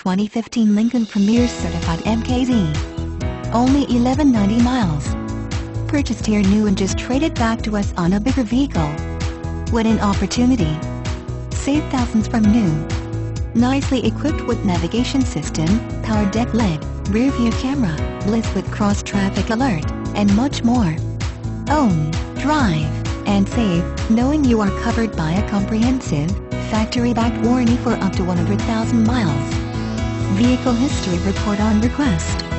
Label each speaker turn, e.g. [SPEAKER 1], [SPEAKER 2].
[SPEAKER 1] 2015 Lincoln Premier Certified MKZ. Only 1190 miles. Purchased here new and just traded back to us on a bigger vehicle. What an opportunity. Save thousands from new. Nicely equipped with navigation system, power deck lid, rear view camera, bliss with cross traffic alert, and much more. Own, drive, and save, knowing you are covered by a comprehensive, factory-backed warranty for up to 100,000 miles. Vehicle history report on request.